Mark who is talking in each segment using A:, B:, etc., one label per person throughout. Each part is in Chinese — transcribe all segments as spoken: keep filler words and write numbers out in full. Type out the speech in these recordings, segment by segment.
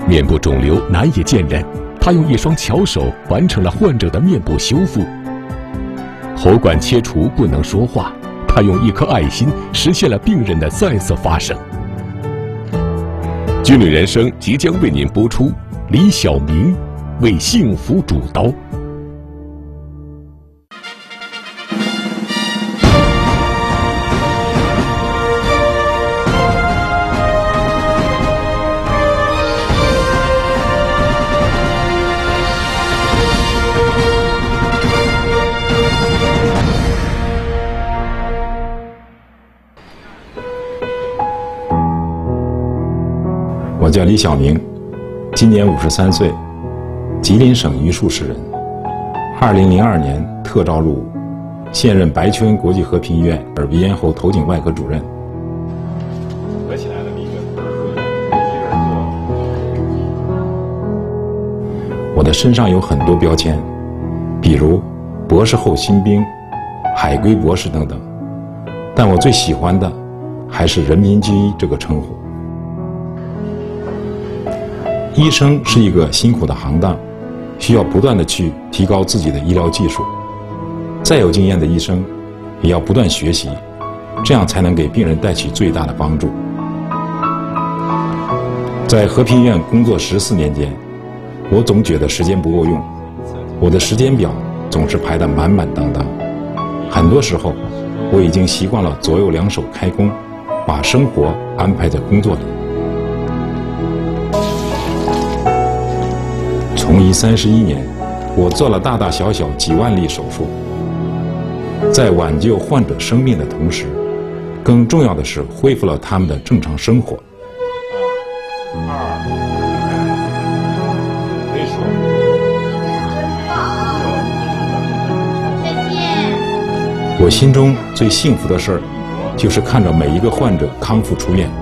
A: 面部肿瘤难以见人，他用一双巧手完成了患者的面部修复。喉管切除不能说话，他用一颗爱心实现了病人的再次发声。军旅人生即将为您播出，李小明为幸福主刀。
B: 我叫李小明，今年五十三岁，吉林省榆树市人。二零零二年特招入伍，现任白求恩国际和平医院耳鼻咽喉头颈外科主任。合起来的一个我的身上有很多标签，比如博士后新兵、海归博士等等，但我最喜欢的还是人民军医这个称呼。医生是一个辛苦的行当，需要不断的去提高自己的医疗技术。再有经验的医生，也要不断学习，这样才能给病人带去最大的帮助。在和平医院工作十四年间，我总觉得时间不够用，我的时间表总是排得满满当当。很多时候，我已经习惯了左右两手开工，把生活安排在工作里。从医三十一年，我做了大大小小几万例手术，在挽救患者生命的同时，更重要的是恢复了他们的正常生活。二，没数。我心中最幸福的事儿，就是看着每一个患者康复出院。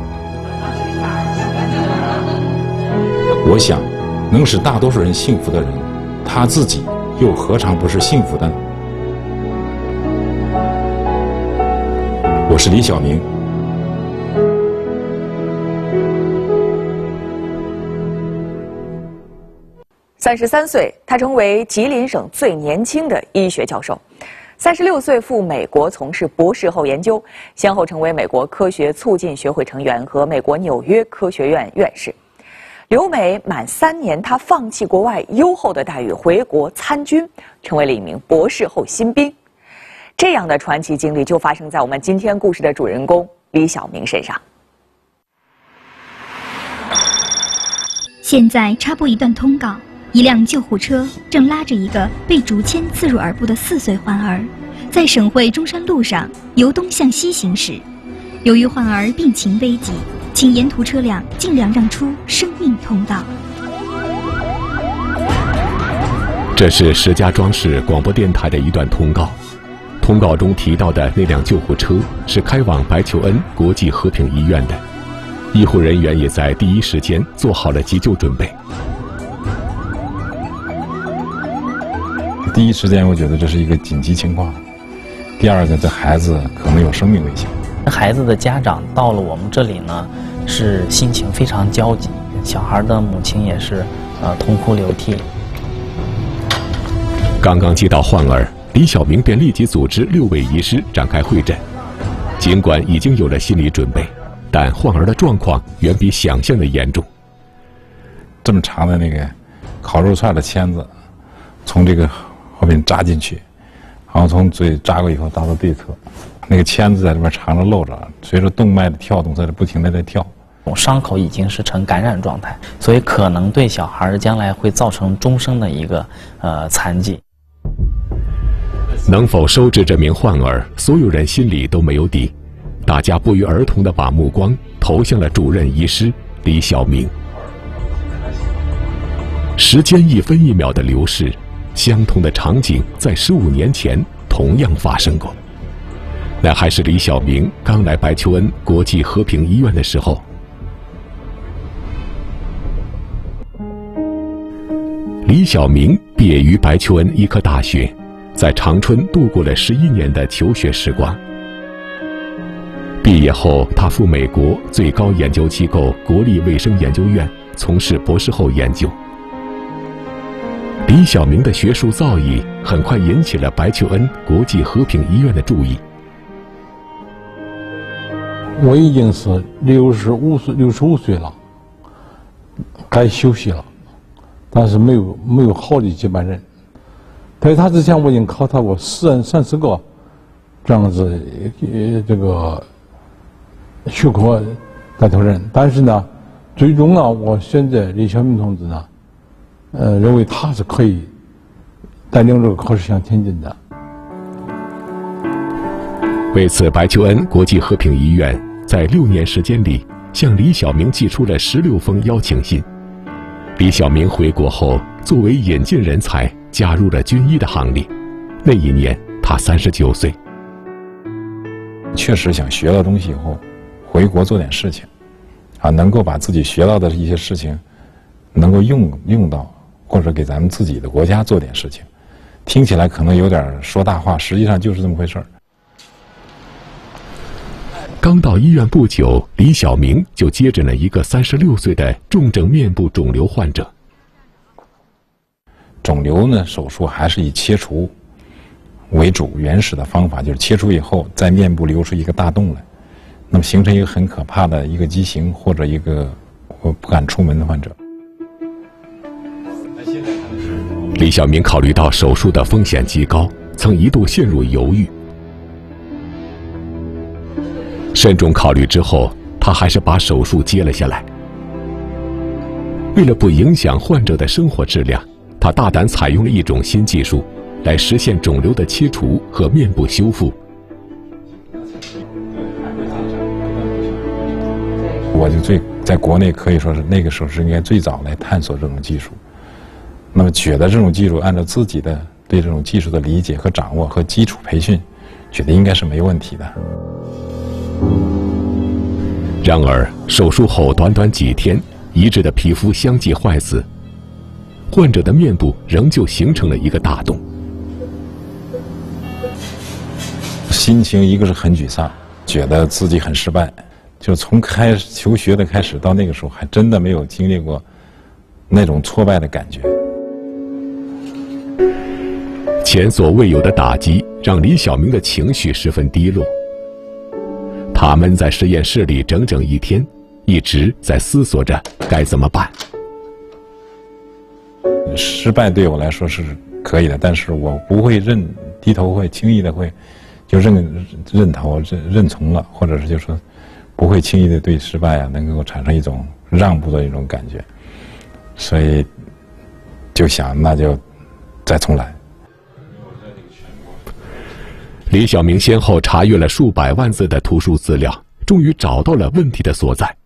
B: 我想，能使大多数人幸福的人，他自己又何尝不是幸福的呢？我是李小明。
C: 三十三岁，他成为吉林省最年轻的医学教授。三十六岁赴美国从事博士后研究，先后成为美国科学促进学会成员和美国纽约科学院院士。留美满三年，他放弃国外优厚的待遇，回国参军，成为了一名博士后新兵。这样的传奇经历就发生在我们今天故事的主人公李小明身上。
D: 现在插播一段通告：一辆救护车正拉着一个被竹签刺入耳部的四岁患儿，在省会中山路上由东向西行驶。由于患儿病情危急，请沿途车辆尽量让出生命通道。
A: 这是石家庄市广播电台的一段通告。通告中提到的那辆救护车是开往白求恩国际和平医院的，医护人员也在第一时间做好了急救准备。
B: 第一时间，我觉得这是一个紧急情况。第二个，这孩子可能有生命危险。
E: 孩子的家长到了我们这里呢，是心情非常焦急，小孩的母亲也是呃痛哭流涕。
A: 刚刚接到患儿，李小明便立即组织六位医师展开会诊。尽管已经有了心理准备，但患儿的状况远比想象的严重。
B: 这么长的那个烤肉串的签子，从这个后面扎进去，然后从嘴扎过以后扎到对侧。那个签子在这边长着露着，随着动脉的跳动，在这不停地在跳。
E: 伤口已经是呈感染状态，所以可能对小孩将来会造成终生的一个呃残疾。
A: 能否收治这名患儿，所有人心里都没有底。大家不约而同地把目光投向了主任医师李小明。时间一分一秒的流逝，相同的场景在十五年前同样发生过。那还是李小明刚来白求恩国际和平医院的时候。李小明毕业于白求恩医科大学，在长春度过了十一年的求学时光。毕业后，他赴美国最高研究机构国立卫生研究院从事博士后研究。李小明的学术造诣很快引起了白求恩国际和平医院的注意。
F: 我已经是六十五岁，六十五岁了，该休息了，但是没有没有好的接班人。在他之前，我已经考察过十三十个这样子呃这个学科带头人，但是呢，最终呢，我选择李小明同志呢，呃，认为他是可以带领这个考试向前进的。
A: 为此，白求恩国际和平医院在六年时间里向李小明寄出了十六封邀请信。李小明回国后，作为引进人才，加入了军医的行列。那一年，他三十九岁。
B: 确实想学到东西以后，回国做点事情，啊，能够把自己学到的一些事情，能够用用到，或者给咱们自己的国家做点事情。听起来可能有点说大话，实际上就是这么回事儿。
A: 刚到医院不久，李小明就接诊了一个三十六岁的重症面部肿瘤患者。
B: 肿瘤呢，手术还是以切除为主，原始的方法就是切除以后，在面部留出一个大洞来，那么形成一个很可怕的一个畸形，或者一个我不敢出门的患者。
A: 李小明考虑到手术的风险极高，曾一度陷入犹豫。慎重考虑之后，他还是把手术接了下来。为了不影响患者的生活质量，他大胆采用了一种新技术，来实现肿瘤的切除和面部修复。
B: 我就最在国内可以说是那个时候是应该最早来探索这种技术。那么觉得这种技术按照自己的对这种技术的理解和掌握和基础培训，觉得应该是没问题的。
A: 然而手术后短短几天，移植的皮肤相继坏死，患者的面部仍旧形成了一个大洞。
B: 心情一个是很沮丧，觉得自己很失败，就从开始求学的开始到那个时候，还真的没有经历过那种挫败的感觉。
A: 前所未有的打击让李小明的情绪十分低落。他闷在实验室里整整一天，一直在思索着该怎么办。
B: 失败对我来说是可以的，但是我不会认低头，会轻易的会就认认头认认从了，或者是就说不会轻易的对失败啊能够产生一种让步的一种感觉，所以就想那就再重来。
A: 李小明先后查阅了数百万字的图书资料，终于找到了问题的所在。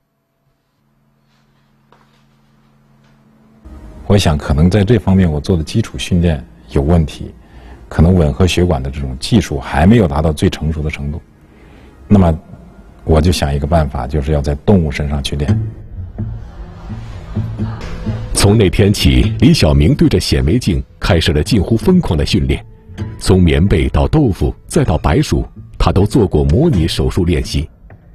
B: 我想可能在这方面我做的基础训练有问题，可能吻合血管的这种技术还没有达到最成熟的程度。那么我就想一个办法，就是要在动物身上去练。
A: 从那天起，李小明对着显微镜开始了近乎疯狂的训练。从棉被到豆腐再到白鼠，他都做过模拟手术练习。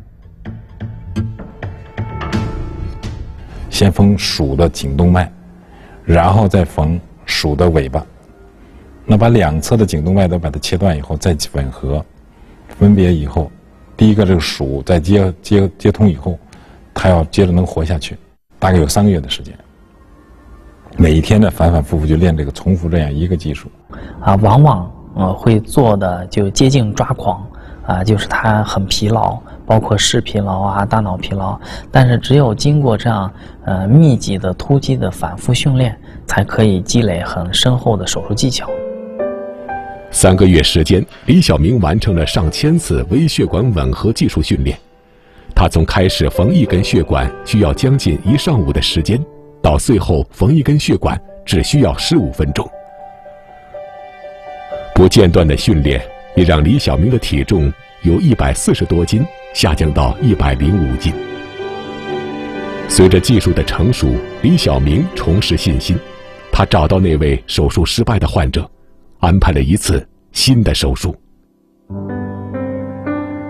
B: 先缝鼠的颈动脉，然后再缝鼠的尾巴。那把两侧的颈动脉都把它切断以后，再吻合，分别以后，第一个这个鼠在接接接通以后，它要接着能活下去，大概有三个月的时间。每一天的反反复复就练这个重复这样一个技术，
E: 啊，往往呃会做的就接近抓狂，啊，就是他很疲劳，包括视疲劳啊、大脑疲劳。但是只有经过这样呃密集的突击的反复训练，才可以积累很深厚的手术技巧。
A: 三个月时间，李小明完成了上千次微血管吻合技术训练。他从开始缝一根血管需要将近一上午的时间，到最后缝一根血管只需要十五分钟。不间断的训练也让李小明的体重由一百四十多斤下降到一百零五斤。随着技术的成熟，李小明重拾信心，他找到那位手术失败的患者，安排了一次新的手术。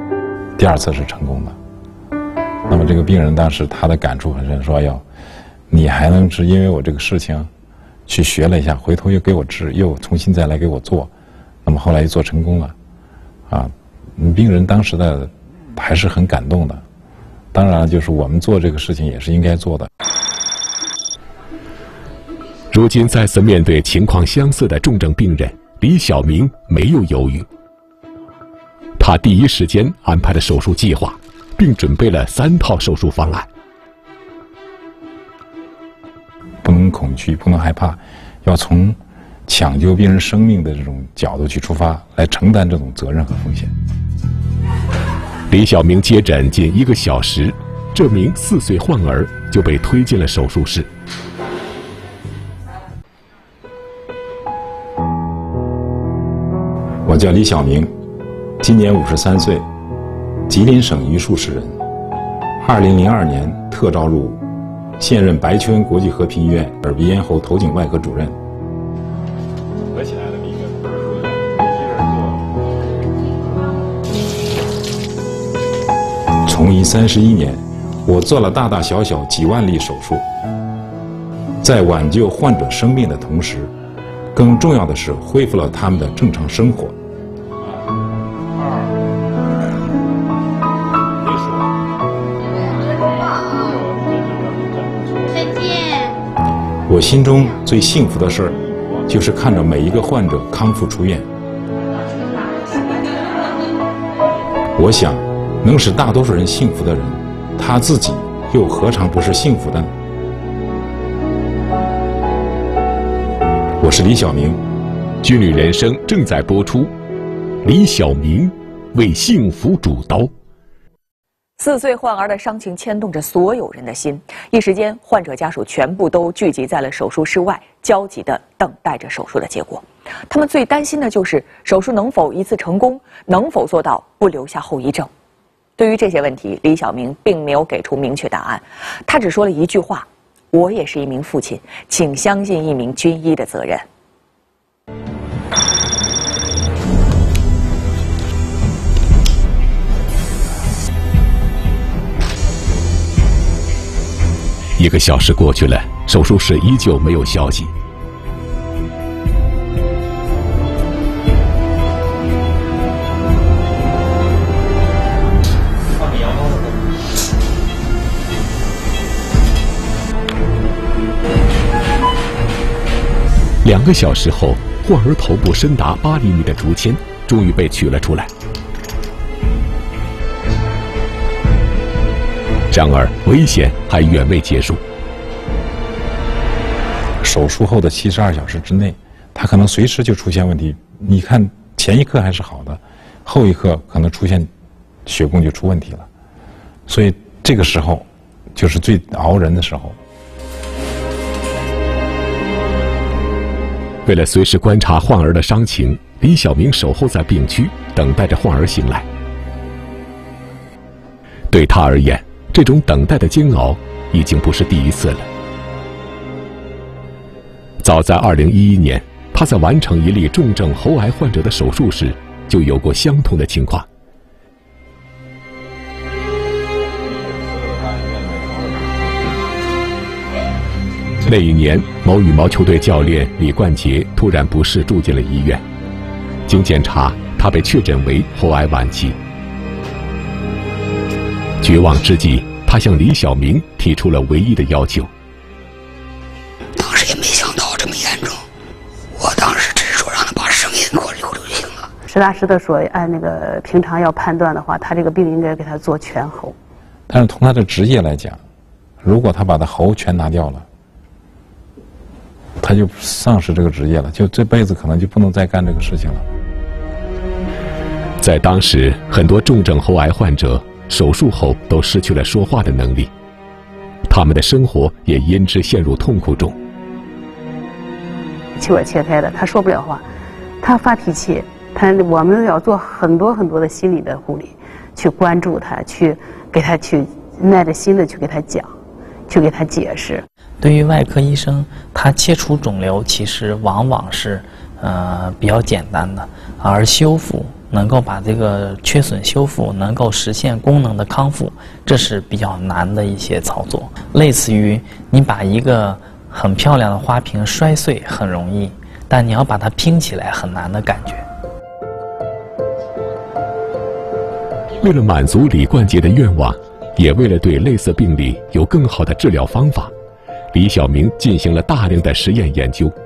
B: 第二次是成功的。那么这个病人当时他的感触很深，说要你还能是因为我这个事情去学了一下，回头又给我治，又重新再来给我做，那么后来又做成功了，啊，病人当时的还是很感动的。当然了，就是我们做这个事情也是应该做的。
A: 如今再次面对情况相似的重症病人，李小明没有犹豫，他第一时间安排了手术计划，并准备了三套手术方案。
B: 不能恐惧，不能害怕，要从抢救病人生命的这种角度去出发，来承担这种责任和风险。
A: 李小明接诊仅一个小时，这名四岁患儿就被推进了手术室。
B: 我叫李小明，今年五十三岁，吉林省榆树市人。二零零二年特招入伍，现任白求恩国际和平医院耳鼻咽喉头颈外科主任。合起来的一个从医三十一年，我做了大大小小几万例手术，在挽救患者生命的同时，更重要的是恢复了他们的正常生活。我心中最幸福的事儿，就是看着每一个患者康复出院。我想，能使大多数人幸福的人，他自己又何尝不是幸福的呢？我是李小明，《
A: 军旅人生》正在播出，李小明为幸福主刀。
C: 四岁患儿的伤情牵动着所有人的心，一时间，患者家属全部都聚集在了手术室外，焦急地等待着手术的结果。他们最担心的就是手术能否一次成功，能否做到不留下后遗症。对于这些问题，李小明并没有给出明确答案，他只说了一句话：“我也是一名父亲，请相信一名军医的责任。”
A: 一个小时过去了，手术室依旧没有消息。两个小时后，患儿头部深达八厘米的竹签终于被取了出来。然而，危险还远未结束。
B: 手术后的七十二小时之内，他可能随时就出现问题。你看，前一刻还是好的，后一刻可能出现血供就出问题了。所以这个时候，就是最熬人的时候。
A: 为了随时观察患儿的伤情，李小明守候在病区，等待着患儿醒来。对他而言，这种等待的煎熬已经不是第一次了。早在二零一一年，他在完成一例重症喉癌患者的手术时，就有过相同的情况。那一年，某羽毛球队教练李冠杰突然不适住进了医院，经检查，他被确诊为喉癌晚期。绝望之际，他向李小明提出了唯一的要求。
G: 当时也没想到这么严重，我当时只是说让他把声音给我留就行了。
H: 实打实的说，按那个平常要判断的话，他这个病应该给他做全喉。
B: 但是从他的职业来讲，如果他把他喉全拿掉了，他就丧失这个职业了，就这辈子可能就不能再干这个事情了。
A: 在当时，很多重症喉癌患者手术后都失去了说话的能力，他们的生活也因之陷入痛苦中。
H: 气管切开的，他说不了话，他发脾气，他我们要做很多很多的心理的护理，去关注他，去给他去耐着心的去给他讲，去给他解释。
E: 对于外科医生，他切除肿瘤其实往往是呃比较简单的，而修复能够把这个缺损修复，能够实现功能的康复，这是比较难的一些操作。类似于你把一个很漂亮的花瓶摔碎很容易，但你要把它拼起来很难的感觉。
A: 为了满足李冠杰的愿望，也为了对类似病例有更好的治疗方法，李小明进行了大量的实验研究。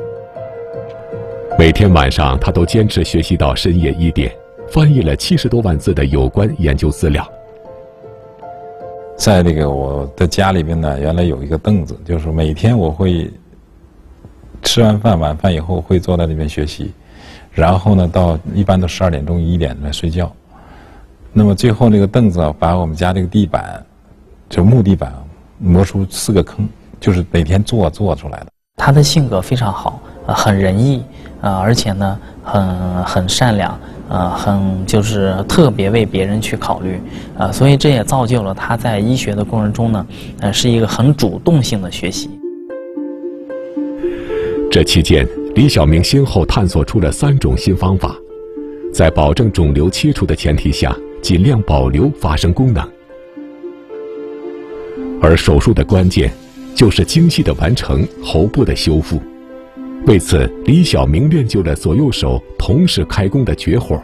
A: 每天晚上，他都坚持学习到深夜一点，翻译了七十多万字的有关研究资料。
B: 在那个我的家里边呢，原来有一个凳子，就是每天我会吃完饭晚饭以后会坐在那边学习，然后呢到一般都十二点钟一点来睡觉。那么最后那个凳子啊，把我们家这个地板，就木地板磨出四个坑，就是每天做做出来的。
E: 他的性格非常好，呃、很仁义，呃，而且呢，很很善良，呃，很就是特别为别人去考虑，呃，所以这也造就了他在医学的过程中呢，呃，是一个很主动性的学习。
A: 这期间，李小明先后探索出了三种新方法，在保证肿瘤切除的前提下，尽量保留发生功能。而手术的关键，就是精细地完成喉部的修复。为此，李小明练就了左右手同时开弓的绝活。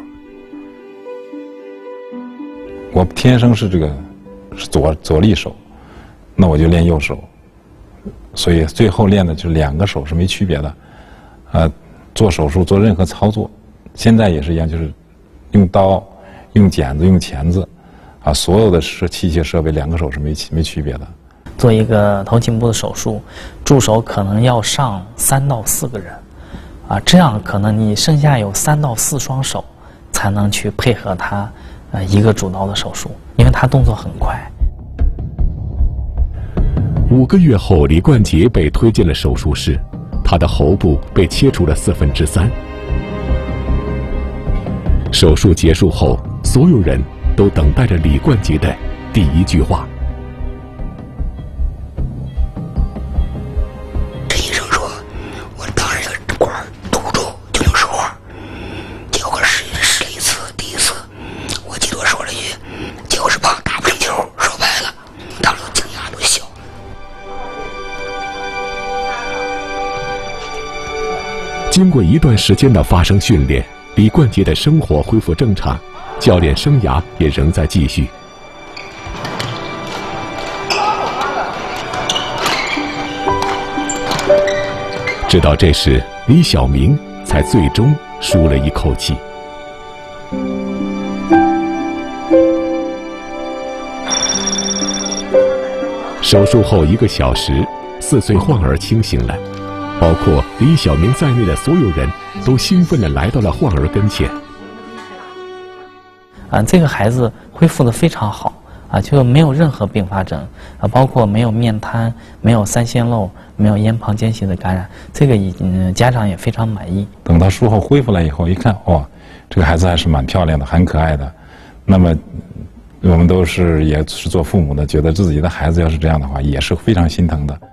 B: 我天生是这个是左左利手，那我就练右手，所以最后练的就是两个手是没区别的。呃，做手术做任何操作，现在也是一样，就是用刀、用剪子、用钳子，啊，所有的设器械设备两个手是没没区别的。
E: 做一个头颈部的手术，助手可能要上三到四个人，啊，这样可能你剩下有三到四双手，才能去配合他，呃，一个主刀的手术，因为他动作很快。
A: 五个月后，李冠杰被推进了手术室，他的喉部被切除了四分之三。手术结束后，所有人都等待着李冠杰的第一句话。经过一段时间的发声训练，李冠杰的生活恢复正常，教练生涯也仍在继续。直到这时，李小明才最终舒了一口气。手术后一个小时，四岁患儿清醒了。包括李小明在内的所有人都兴奋地来到了患儿跟前。
E: 啊，这个孩子恢复得非常好啊，就没有任何并发症啊，包括没有面瘫、没有三鲜漏、没有咽旁间系的感染，这个已经家长也非常满意。
B: 等到术后恢复了以后，一看，哇，这个孩子还是蛮漂亮的，很可爱的。那么，我们都是也是做父母的，觉得自己的孩子要是这样的话，也是非常心疼的。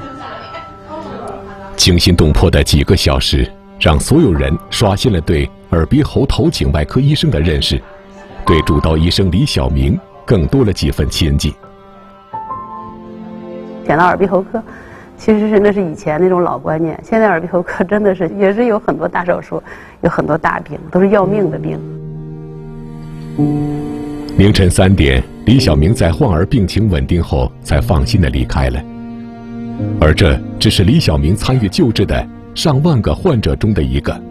A: 惊心动魄的几个小时，让所有人刷新了对耳鼻喉头颈外科医生的认识，对主刀医生李小明更多了几分亲近。
H: 选到耳鼻喉科，其实是那是以前那种老观念，现在耳鼻喉科真的是也是有很多大手术，有很多大病，都是要命的病。
A: 凌晨三点，李小明在患儿病情稳定后，才放心地离开了。而这只是李小明参与救治的上万个患者中的一个。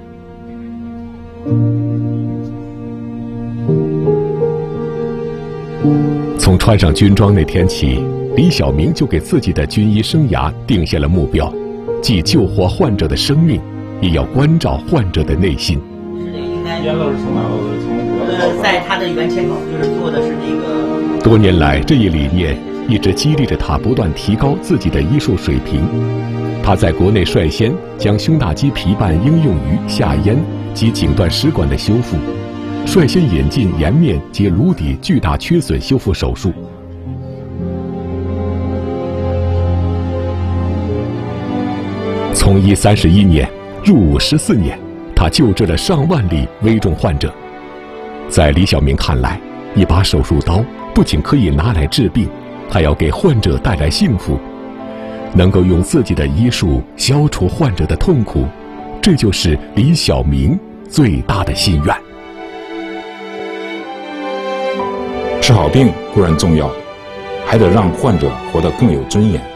A: 从穿上军装那天起，李小明就给自己的军医生涯定下了目标，既救活患者的生命，也要关照患者的内心。
I: 应该呃，在他的原签稿就是做的是这个。
A: 多年来，这一理念一直激励着他不断提高自己的医术水平。他在国内率先将胸大肌皮瓣应用于下咽及颈段食管的修复，率先引进颜面及颅底巨大缺损修复手术。从医三十一年，入伍十四年，他救治了上万例危重患者。 在李小明看来，一把手术刀不仅可以拿来治病，还要给患者带来幸福。能够用自己的医术消除患者的痛苦，这就是李小明最大的心愿。
B: 治好病固然重要，还得让患者活得更有尊严。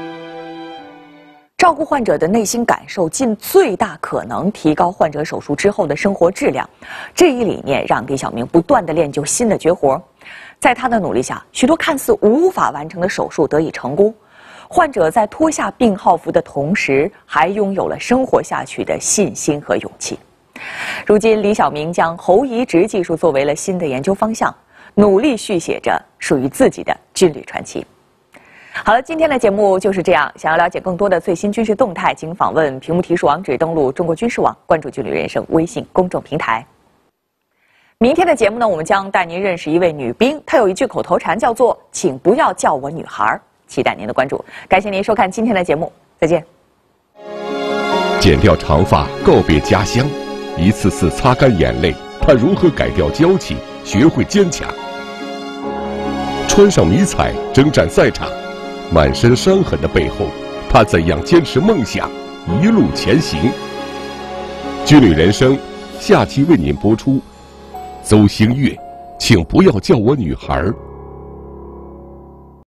C: 照顾患者的内心感受，尽最大可能提高患者手术之后的生活质量，这一理念让李小明不断地练就新的绝活。在他的努力下，许多看似无法完成的手术得以成功。患者在脱下病号服的同时，还拥有了生活下去的信心和勇气。如今，李小明将喉移植技术作为了新的研究方向，努力续写着属于自己的军旅传奇。好了，今天的节目就是这样。想要了解更多的最新军事动态，请访问屏幕提示网址，登录中国军事网，关注军旅人生微信公众平台。明天的节目呢，我们将带您认识一位女兵，她有一句口头禅叫做“请不要叫我女孩”。期待您的关注，感谢您收看今天的节目，再见。
A: 剪掉长发，告别家乡，一次次擦干眼泪，他如何改掉娇气，学会坚强？穿上迷彩，征战赛场，满身伤痕的背后，他怎样坚持梦想，一路前行？军旅人生，下期为您播出。邹星月，请不要叫我女孩。